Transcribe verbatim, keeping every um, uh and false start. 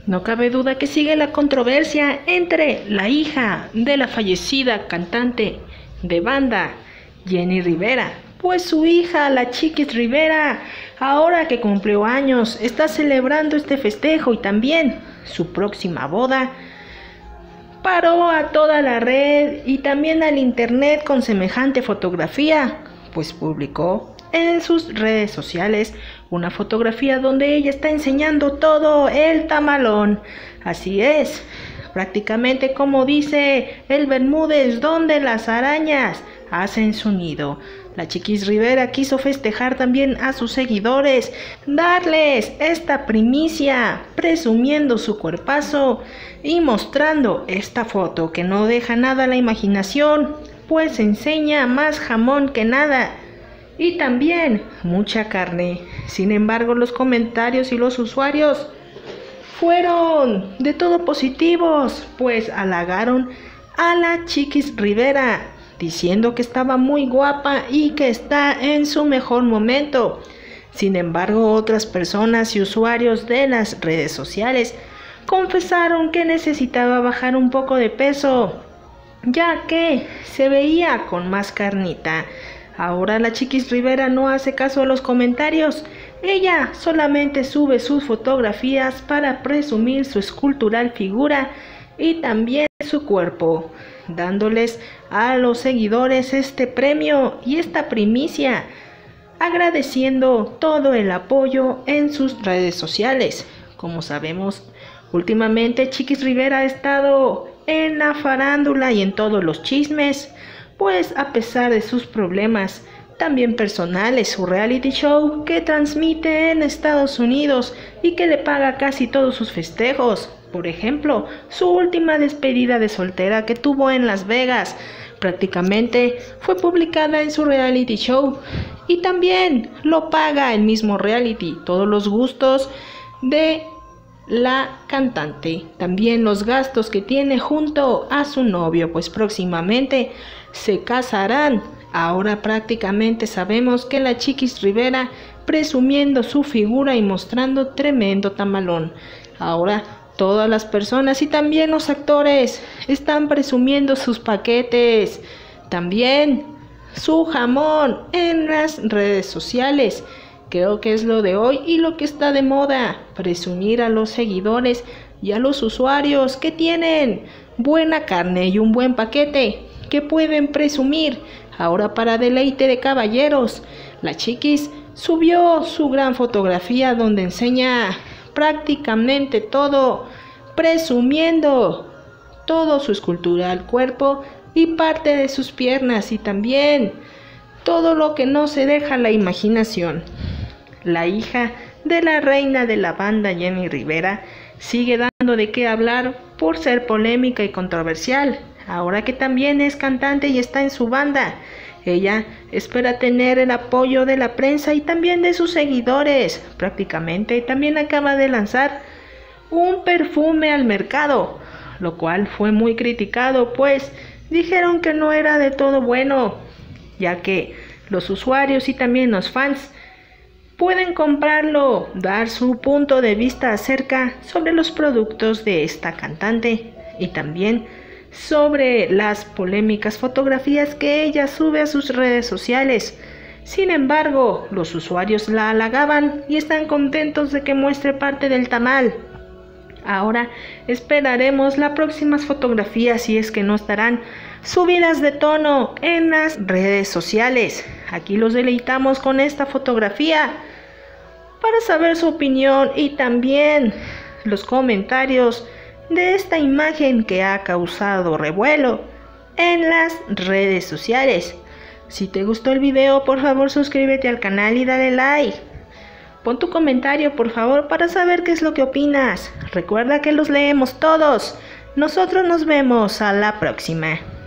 No cabe duda que sigue la controversia entre la hija de la fallecida cantante de banda, Jenny Rivera, pues su hija, la Chiquis Rivera, ahora que cumplió años, está celebrando este festejo y también su próxima boda. Paró a toda la red y también al internet con semejante fotografía, pues publicó en sus redes sociales una fotografía donde ella está enseñando todo el tamalón. Así es, prácticamente como dice el Bermúdez, donde las arañas hacen su nido. La Chiquis Rivera quiso festejar también a sus seguidores, darles esta primicia, presumiendo su cuerpazo y mostrando esta foto que no deja nada a la imaginación, pues enseña más jamón que nada y también mucha carne. Sin embargo, los comentarios y los usuarios fueron de todo positivos, pues halagaron a la Chiquis Rivera, diciendo que estaba muy guapa y que está en su mejor momento. Sin embargo, otras personas y usuarios de las redes sociales confesaron que necesitaba bajar un poco de peso, ya que se veía con más carnita. Ahora la Chiquis Rivera no hace caso a los comentarios. Ella solamente sube sus fotografías para presumir su escultural figura y también su cuerpo, dándoles a los seguidores este premio y esta primicia, agradeciendo todo el apoyo en sus redes sociales. Como sabemos, últimamente Chiquis Rivera ha estado en la farándula y en todos los chismes, pues a pesar de sus problemas también personales, su reality show que transmite en Estados Unidos y que le paga casi todos sus festejos. Por ejemplo, su última despedida de soltera que tuvo en Las Vegas, prácticamente fue publicada en su reality show y también lo paga el mismo reality, todos los gustos de la cantante, también los gastos que tiene junto a su novio, pues próximamente se casarán. Ahora prácticamente sabemos que la Chiquis Rivera, presumiendo su figura y mostrando tremendo tamalón. Ahora todas las personas y también los actores están presumiendo sus paquetes, también su jamón en las redes sociales. Creo que es lo de hoy y lo que está de moda, presumir a los seguidores y a los usuarios que tienen buena carne y un buen paquete que pueden presumir. Ahora, para deleite de caballeros, la Chiquis subió su gran fotografía donde enseña prácticamente todo, presumiendo todo su escultural cuerpo y parte de sus piernas y también todo lo que no se deja a la imaginación. La hija de la reina de la banda, Jenny Rivera, sigue dando de qué hablar por ser polémica y controversial. Ahora que también es cantante y está en su banda, ella espera tener el apoyo de la prensa y también de sus seguidores. Prácticamente también acaba de lanzar un perfume al mercado, lo cual fue muy criticado, pues dijeron que no era de todo bueno, ya que los usuarios y también los fans pueden comprarlo, dar su punto de vista acerca sobre los productos de esta cantante y también sobre las polémicas fotografías que ella sube a sus redes sociales. Sin embargo, los usuarios la halagaban y están contentos de que muestre parte del tamal. Ahora esperaremos las próximas fotografías, si es que no estarán subidas de tono en las redes sociales. Aquí los deleitamos con esta fotografía para saber su opinión y también los comentarios de esta imagen que ha causado revuelo en las redes sociales. Si te gustó el video, por favor suscríbete al canal y dale like. Pon tu comentario, por favor, para saber qué es lo que opinas. Recuerda que los leemos todos. Nosotros nos vemos a la próxima.